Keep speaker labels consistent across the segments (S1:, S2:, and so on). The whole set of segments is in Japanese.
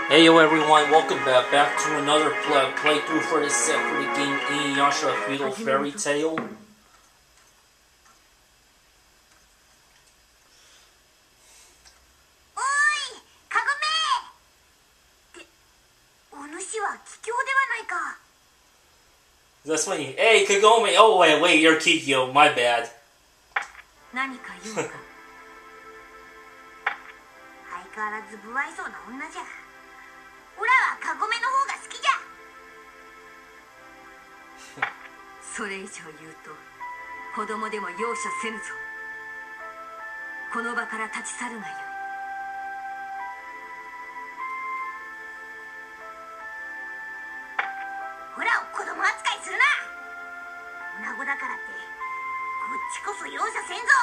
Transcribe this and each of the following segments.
S1: Hey yo everyone, welcome back to another playthrough for the set for the game Inuyasha Feudal Fairy Tale.
S2: お主は桔梗ではないか。
S1: That's funny. Hey Kagome, oh wait, you're Kikyo, my bad.
S2: 何か用か。相変わらず不愛想な女じゃ。オラはカゴメの方が好きじゃ。それ以上言うと子供でも容赦せぬぞ。この場から立ち去るがよい。オラを子供扱いするな。女子だからってこっちこそ容赦せんぞ。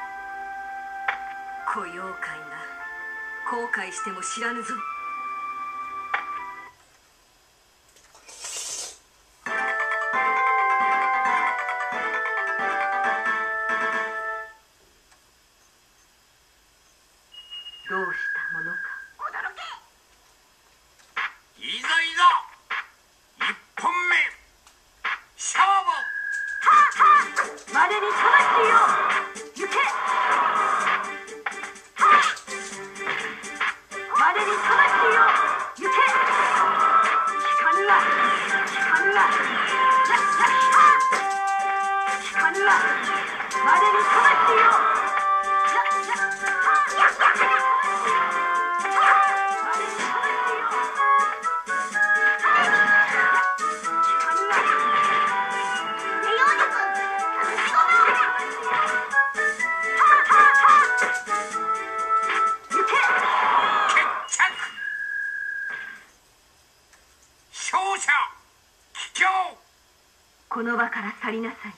S2: 小妖怪が後悔しても知らぬぞ。どうしたものか。驚け。
S3: いざいざ一本目勝負。
S2: までに魂よ行け。までに魂よ行け。聞かぬわ聞かぬわ聞かぬわ。までに魂よ。この場から去りなさい。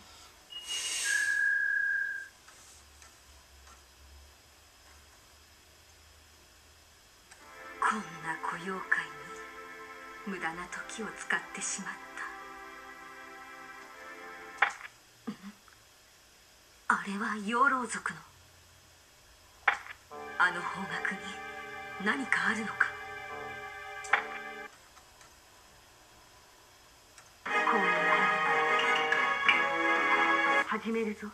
S2: こんな小妖怪に無駄な時を使ってしまった。あれは養老族の。あの方角に何かあるのか。始めるぞ。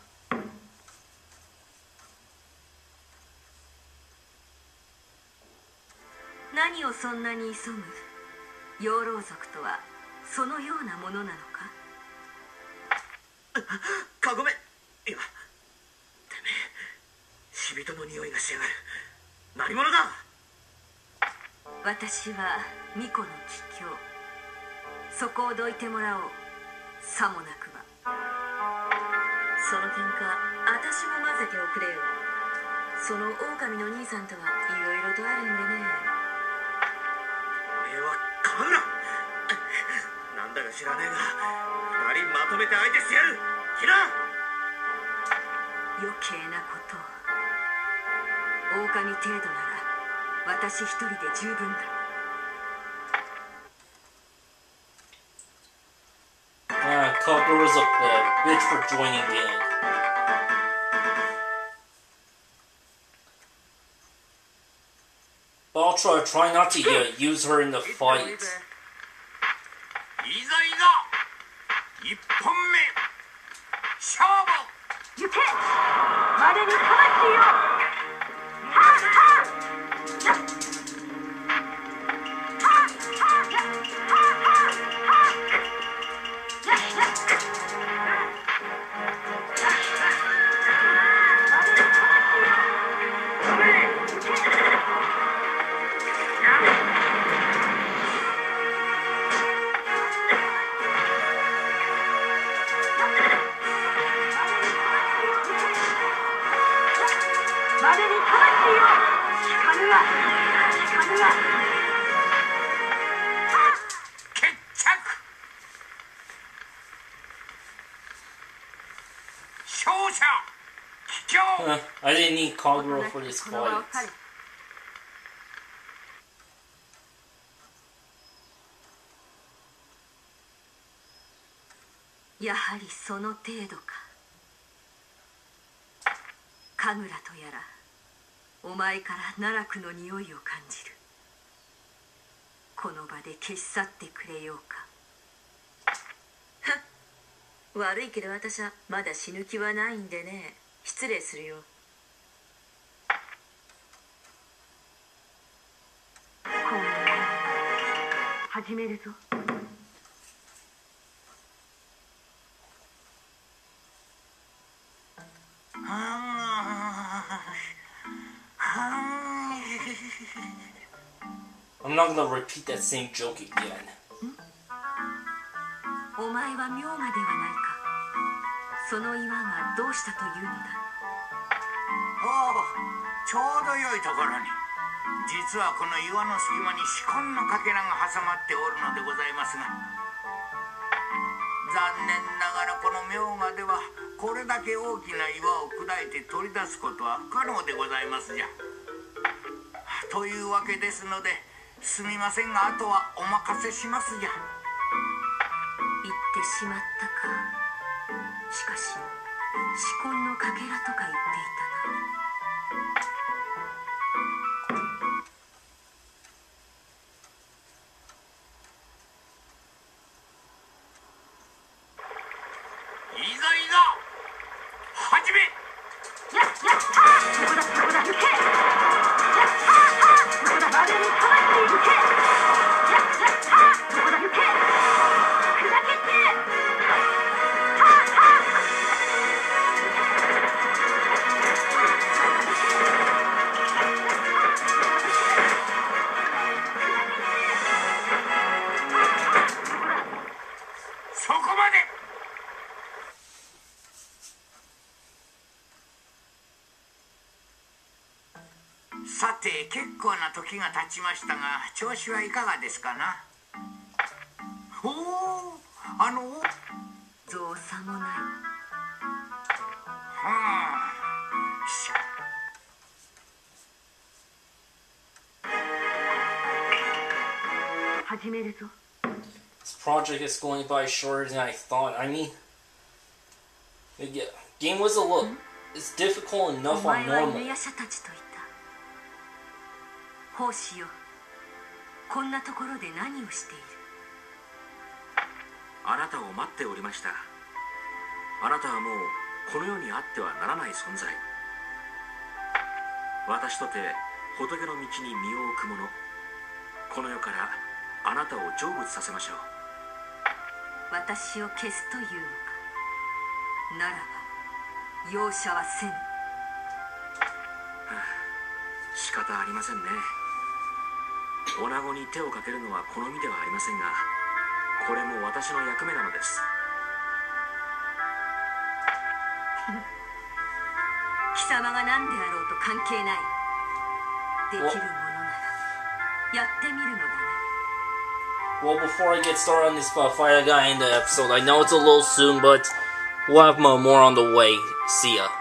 S2: 何をそんなに急ぐ。養老族とはそのようなものなのか。
S3: カゴメ、いや、てめえ死人の匂いがしやがる。何者だ。
S2: 私は巫女の桔梗。そこをどいてもらおう。さもなくば。その喧嘩私も混ぜておくれよ。その狼の兄さんとはいろいろとあるんでね。
S3: おめえはカムラなんだか知らねえが二人まとめて相手してやる。キラ
S2: 余計なこと。狼程度なら私一人で十分だ。
S1: Kagura was a bitch for joining in. But I'll try not to use her in the fight.
S3: いざいざ一本目勝負。
S2: 行け。までに魂よ。までに魂よ。聞かぬわ聞かぬわ。
S3: 決着。勝者桔梗。
S1: I didn't need Kagura for this fight.
S2: やはりその程度か。神楽とやらお前から奈落の匂いを感じる。 まで消し去ってくれようか。悪いけど私はまだ死ぬ気はないんでね。失礼するよ。始めるぞ。
S1: I'm not gonna repeat that same joke again.
S2: お前は明魔ではないか。その岩がどうしたというのだ。
S4: おお、ちょうど良いところに。実はこの岩の隙間に至根のかけらが挟まっておるのでございますが、残念ながらこの明魔ではこれだけ大きな岩を砕いて取り出すことは不可能でございますじゃ。というわけですのですみませんが、あとはお任せしますじゃ。
S2: 言ってしまったか。しかし至根のかけらとか言っていたな。
S4: いざいざ始め。
S2: やっそこだそこだ、行け。やっそこだ、我に魂行け。やっそこだ、行け。砕けて。
S4: そこまで。さて結構な時が経ちましたが、調子はいかがですかな。おお、
S2: 造作もない。始めるぞ。
S1: This project is going by shorter than I thought. I mean, the game was a little. It's difficult enough
S2: お
S1: on
S2: 前は
S1: normal.
S2: 犬夜叉たちといた。奉仕よ、こんなところで何をしている。
S3: あなたを待っておりました。あなたはもうこの世にあってはならない存在。私とて仏の道に身を置く者、この世からあなたを成仏させましょう。
S2: 私を消すというのか。ならば容赦はせぬ。
S3: 仕方ありませんね。女子に手をかけるのは好みではありませんが、これも私の役目なのです。
S2: 貴様が何であろうと関係ない。できるものならやってみるのだな。
S1: Well, before I get started on this fight, I gotta end the episode. I know it's a little soon, but we'll have more on the way. See ya.